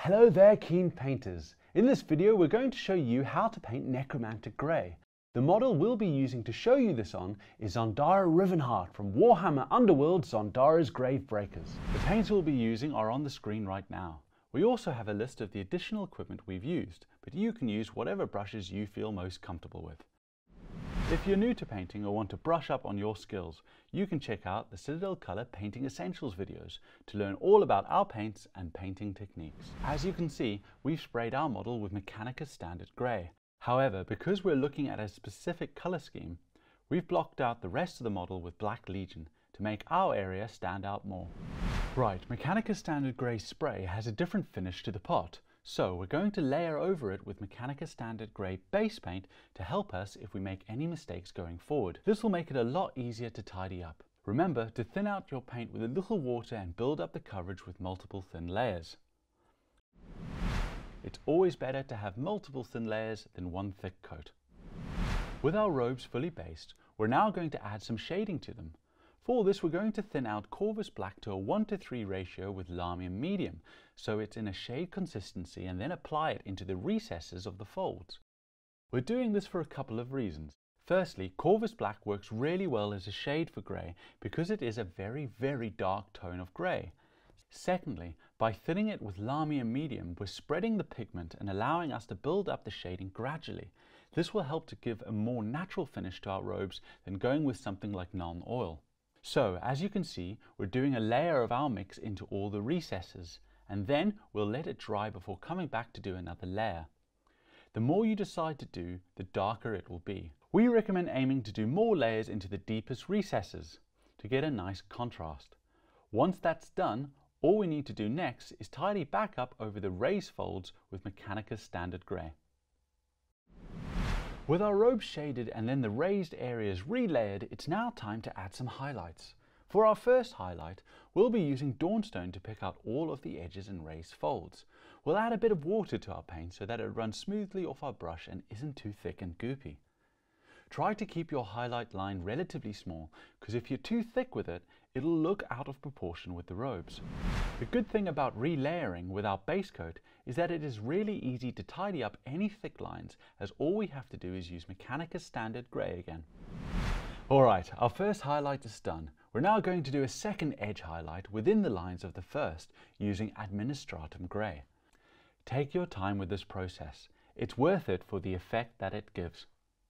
Hello there, keen painters. In this video we're going to show you how to paint Necromantic Grey. The model we'll be using to show you this on is Zondara Rivenheart from Warhammer Underworlds Zondara's Gravebreakers. The paints we'll be using are on the screen right now. We also have a list of the additional equipment we've used, but you can use whatever brushes you feel most comfortable with. If you're new to painting or want to brush up on your skills, you can check out the Citadel Color Painting Essentials videos to learn all about our paints and painting techniques. As you can see, we've sprayed our model with Mechanicus Standard Grey. However, because we're looking at a specific color scheme, we've blocked out the rest of the model with Black Legion to make our area stand out more. Right, Mechanicus Standard Grey spray has a different finish to the pot, so we're going to layer over it with Mechanicus Standard Grey base paint to help us if we make any mistakes going forward. This will make it a lot easier to tidy up. Remember to thin out your paint with a little water and build up the coverage with multiple thin layers. It's always better to have multiple thin layers than one thick coat. With our robes fully based, we're now going to add some shading to them. For this, we're going to thin out Corvus Black to a 1:3 ratio with Lamium Medium, so it's in a shade consistency, and then apply it into the recesses of the folds. We're doing this for a couple of reasons. Firstly, Corvus Black works really well as a shade for grey because it is a very, very dark tone of grey. Secondly, by thinning it with Lamium Medium, we're spreading the pigment and allowing us to build up the shading gradually. This will help to give a more natural finish to our robes than going with something like non-oil. So, as you can see, we're doing a layer of our mix into all the recesses, and then we'll let it dry before coming back to do another layer. The more you decide to do, the darker it will be. We recommend aiming to do more layers into the deepest recesses to get a nice contrast. Once that's done, all we need to do next is tidy back up over the raised folds with Mechanicus Standard Grey. With our robes shaded and then the raised areas relayered, it's now time to add some highlights. For our first highlight, we'll be using Dawnstone to pick out all of the edges and raised folds. We'll add a bit of water to our paint so that it runs smoothly off our brush and isn't too thick and goopy. Try to keep your highlight line relatively small, because if you're too thick with it, it'll look out of proportion with the robes. The good thing about relayering with our base coat is that it is really easy to tidy up any thick lines, as all we have to do is use Mechanicus Standard Grey again. Alright, our first highlight is done. We're now going to do a second edge highlight within the lines of the first using Administratum Grey. Take your time with this process. It's worth it for the effect that it gives.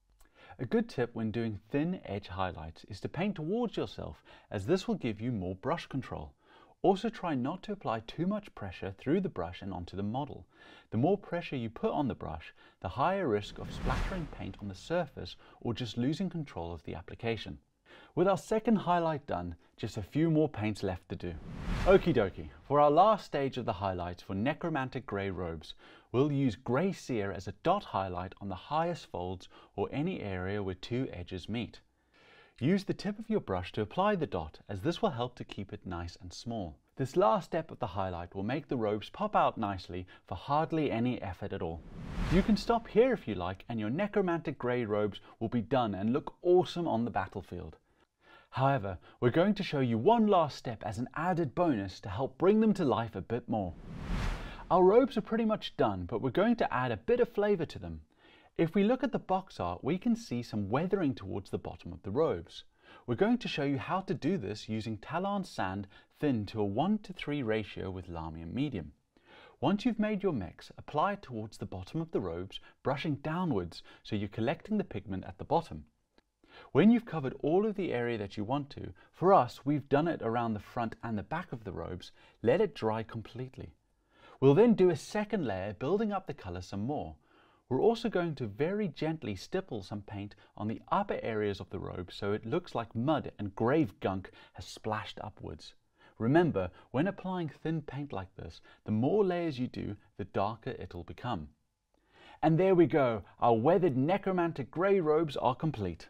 A good tip when doing thin edge highlights is to paint towards yourself, as this will give you more brush control. Also try not to apply too much pressure through the brush and onto the model. The more pressure you put on the brush, the higher risk of splattering paint on the surface or just losing control of the application. With our second highlight done, just a few more paints left to do. Okie dokie, for our last stage of the highlights for Necromantic Grey robes, we'll use Grey Seer as a dot highlight on the highest folds or any area where two edges meet. Use the tip of your brush to apply the dot, as this will help to keep it nice and small. This last step of the highlight will make the robes pop out nicely for hardly any effort at all. You can stop here if you like, and your Necromantic Grey robes will be done and look awesome on the battlefield. However, we're going to show you one last step as an added bonus to help bring them to life a bit more. Our robes are pretty much done, but we're going to add a bit of flavour to them. If we look at the box art, we can see some weathering towards the bottom of the robes. We're going to show you how to do this using Talon Sand thinned to a 1:3 ratio with Lamium Medium. Once you've made your mix, apply it towards the bottom of the robes, brushing downwards so you're collecting the pigment at the bottom. When you've covered all of the area that you want to, for us we've done it around the front and the back of the robes, let it dry completely. We'll then do a second layer, building up the colour some more. We're also going to very gently stipple some paint on the upper areas of the robe so it looks like mud and grave gunk has splashed upwards. Remember, when applying thin paint like this, the more layers you do, the darker it'll become. And there we go, our weathered Necromantic Grey robes are complete.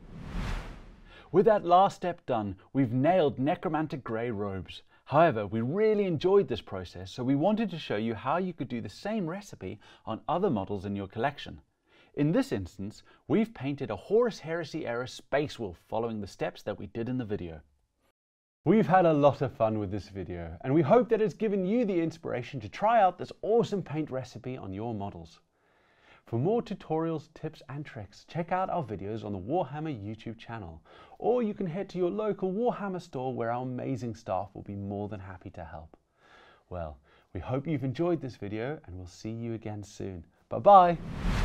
With that last step done, we've nailed Necromantic Grey robes. However, we really enjoyed this process, so we wanted to show you how you could do the same recipe on other models in your collection. In this instance, we've painted a Horus Heresy era Space Wolf following the steps that we did in the video. We've had a lot of fun with this video, and we hope that it's given you the inspiration to try out this awesome paint recipe on your models. For more tutorials, tips and tricks, check out our videos on the Warhammer YouTube channel, or you can head to your local Warhammer store where our amazing staff will be more than happy to help. Well, we hope you've enjoyed this video and we'll see you again soon. Bye bye!